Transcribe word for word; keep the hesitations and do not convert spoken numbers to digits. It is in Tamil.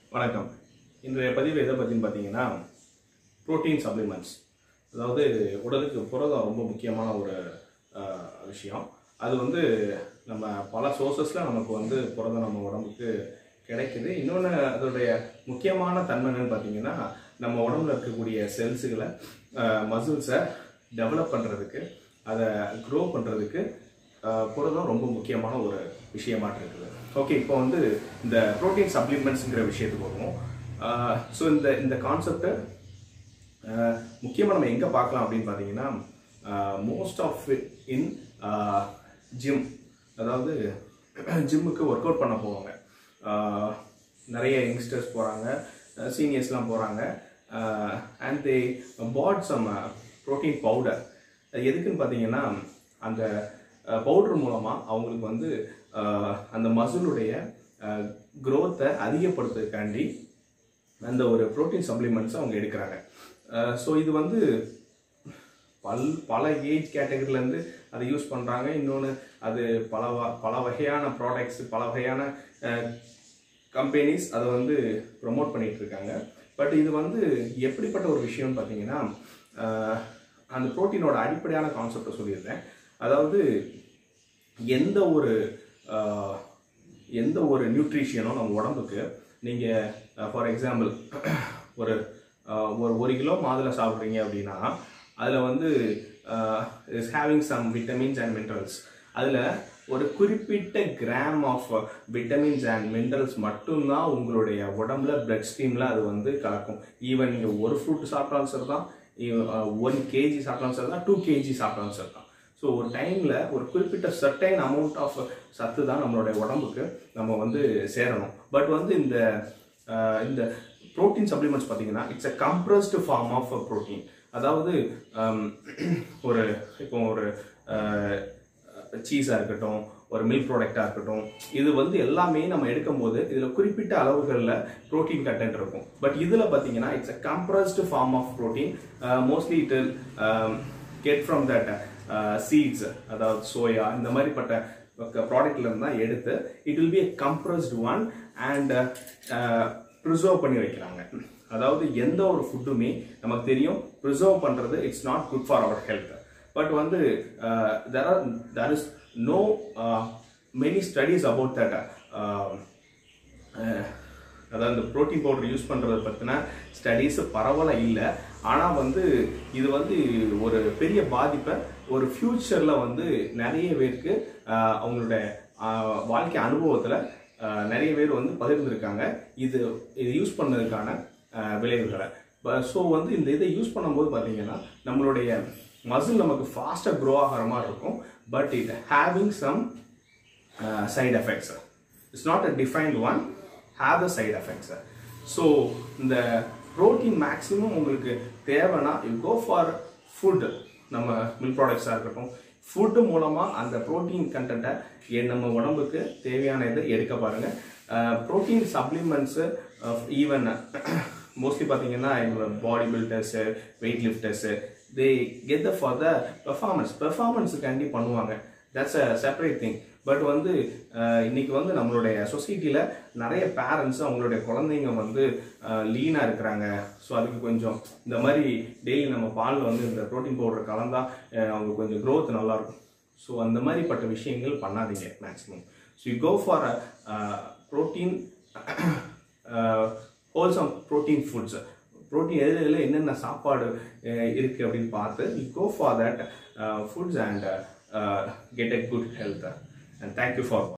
வணக்கம். இன்றைய பதிவு எதை பற்றின்னு பார்த்தீங்கன்னா, புரோட்டீன் சப்ளிமெண்ட்ஸ். அதாவது உடலுக்கு புரதம் ரொம்ப முக்கியமான ஒரு விஷயம். அது வந்து நம்ம பல சோர்சஸில் நமக்கு வந்து புரதம் நம்ம உடம்புக்கு கிடைக்குது. இன்னொன்று, அதோடைய முக்கியமான தன்மை என்னன்னு பார்த்தீங்கன்னா, நம்ம உடம்புல இருக்கக்கூடிய செல்ஸுகளை மசில்ஸை டெவலப் பண்ணுறதுக்கு, அதை க்ரோ பண்ணுறதுக்கு புரதம் ரொம்ப முக்கியமான ஒரு விஷயமாட்டு இருக்குது. ஓகே, இப்போ வந்து இந்த ப்ரோட்டீன் சப்ளிமெண்ட்ஸுங்கிற விஷயத்துக்கு வருவோம். ஸோ இந்த இந்த கான்செப்டை முக்கியமாக நம்ம எங்கே பார்க்கலாம் அப்படின்னு பார்த்தீங்கன்னா, most of it in gym. அதாவது ஜிம்முக்கு ஒர்க் அவுட் பண்ண போவாங்க. நிறைய யங்ஸ்டர்ஸ் போகிறாங்க, சீனியர்ஸ்லாம் போகிறாங்க. And they put some protein powder. எதுக்குன்னு பார்த்தீங்கன்னா, அந்த பவுடர் மூலமாக அவங்களுக்கு வந்து அந்த மசிலுடைய க்ரோத்தை அதிகப்படுத்துறதுக்காண்டி அந்த ஒரு ப்ரோட்டீன் சப்ளிமெண்ட்ஸை அவங்க எடுக்கிறாங்க. ஸோ இது வந்து பல் பல ஏஜ் கேட்டகரியிலேருந்து அதை யூஸ் பண்ணுறாங்க. இன்னொன்று, அது பல பல வகையான ப்ராடக்ட்ஸ், பல வகையான கம்பெனிஸ் அதை வந்து ப்ரொமோட் பண்ணிகிட்டு இருக்காங்க. பட் இது வந்து எப்படிப்பட்ட ஒரு விஷயம்னு பார்த்தீங்கன்னா, அந்த ப்ரோட்டீனோட அடிப்படையான கான்செப்டை சொல்லிடுறேன். அதாவது எந்த ஒரு எந்த ஒரு நியூட்ரிஷனும் நம்ம உடம்புக்கு, நீங்கள் ஃபார் எக்ஸாம்பிள் ஒரு ஒரு ஒரு கிலோ மாதுளை சாப்பிட்றீங்க அப்படின்னா, அதில் வந்து is having some vitamins and minerals. அதில் ஒரு குறிப்பிட்ட gram of vitamins and minerals மட்டும்தான் உங்களுடைய உடம்புல பிளட் ஸ்ட்ரீமில் அது வந்து கலக்கும். ஈவன் நீங்கள் ஒரு ஃப்ரூட் சாப்பிட்டாலும் சரி தான், ஒன் கேஜி சாப்பிட்டாலும் சரி தான், டூ கேஜி சாப்பிட்டாலும் சரி தான். ஸோ ஒரு டைமில் ஒரு குறிப்பிட்ட சர்டைன் அமௌண்ட் ஆஃப் சத்து தான் நம்மளுடைய உடம்புக்கு நம்ம வந்து சேரணும். பட் வந்து இந்த இந்த ப்ரோட்டீன் சப்ளிமெண்ட்ஸ் பார்த்தீங்கன்னா, it's a compressed form of protein. அதாவது ஒரு இப்போ ஒரு சீஸாக இருக்கட்டும், ஒரு மில்க் ப்ராடக்டாக இருக்கட்டும், இது வந்து எல்லாமே நம்ம எடுக்கும் போது இதில் குறிப்பிட்ட அளவுகளில் ப்ரோட்டீன் கண்டென்ட் இருக்கும். பட் இதில் பார்த்தீங்கன்னா, it's a compressed form of protein. Mostly it will get from that seeds, அதாவது சோயா, இந்த மாதிரிப்பட்ட ப்ராடக்ட்ல இருந்து தான் எடுத்து it will be a compressed one and preserve பண்ணி வைக்கிறாங்க. அதாவது எந்த ஒரு ஃபுட்டுமே நமக்கு தெரியும், ப்ரிசர்வ் பண்ணுறது it's not good for our health. But வந்து there are there is no many studies about that. அதாவது இந்த ப்ரோட்டீன் பவுடர் யூஸ் பண்ணுறதை பற்றின ஸ்டடீஸ் பரவலாக இல்லை. ஆனால் வந்து இது வந்து ஒரு பெரிய பாதிப்பை ஒரு ஃப்யூச்சரில் வந்து நிறைய பேருக்கு அவங்களுடைய வாழ்க்கை அனுபவத்தில் நிறைய பேர் வந்து பகிர்ந்துருக்காங்க இது இது யூஸ் பண்ணதுக்கான விளைவுகளை. ஸோ வந்து இந்த இதை யூஸ் பண்ணும்போது பார்த்தீங்கன்னா, நம்மளுடைய மசில் நமக்கு ஃபாஸ்ட்டாக க்ரோ ஆகிற மாதிரி இருக்கும். But it having some side effects. It's not a defined one, have the side effects. So இந்த ப்ரோட்டீன் மேக்ஸிமம் உங்களுக்கு தேவைன்னா யூ கோ ஃபார் ஃபுட். நம்ம மில்க் ப்ராடக்ட்ஸாக இருக்கட்டும், ஃபுட்டு மூலமாக அந்த ப்ரோட்டீன் கண்டென்ட்டை நம்ம உடம்புக்கு தேவையான இதை எடுக்க பாருங்கள். ப்ரோட்டீன் சப்ளிமெண்ட்ஸு ஈவன் மோஸ்ட்லி பார்த்தீங்கன்னா body builders, weight lifters, they get the for the performance பெர்ஃபார்மன்ஸுக்காண்டி பண்ணுவாங்க. That's a separate thing. But வந்து இன்னைக்கு வந்து நம்மளுடைய சொசைட்டியில் நிறைய பேரண்ட்ஸ் அவங்களுடைய குழந்தைங்க வந்து லீனாக இருக்கிறாங்க. ஸோ அதுக்கு கொஞ்சம் இந்த மாதிரி டெய்லி நம்ம பாலில் வந்து இந்த ப்ரோட்டீன் பவுடர் கலந்தால் அவங்க கொஞ்சம் க்ரோத் நல்லாயிருக்கும். ஸோ அந்த மாதிரிப்பட்ட விஷயங்கள் பண்ணாதீங்க maximum. So you go for protein wholesome protein foods. Protein எதில் என்னென்ன சாப்பாடு இருக்குது அப்படின்னு பார்த்து you go for that foods and get a good health. And thank you for